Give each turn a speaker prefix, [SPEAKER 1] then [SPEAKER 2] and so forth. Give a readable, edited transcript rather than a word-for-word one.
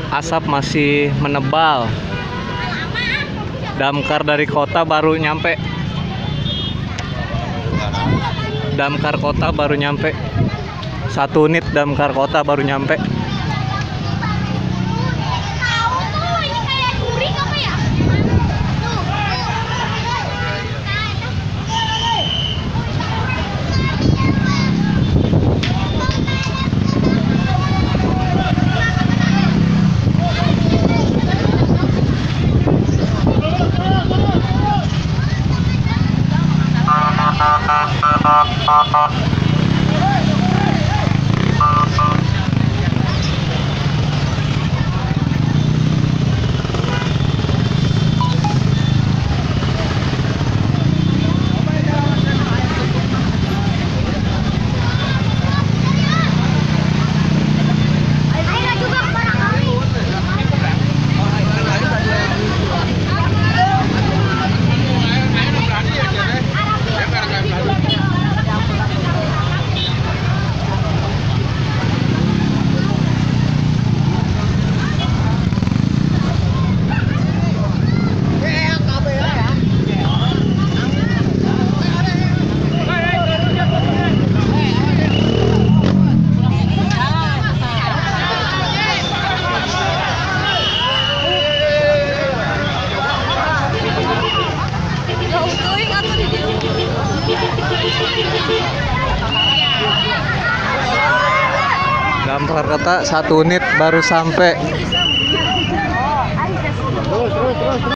[SPEAKER 1] asap masih menebal. Damkar dari kota baru nyampe. Damkar kota baru nyampe. 1 unit damkar kota baru nyampe. Damkar kota 1 unit baru sampai.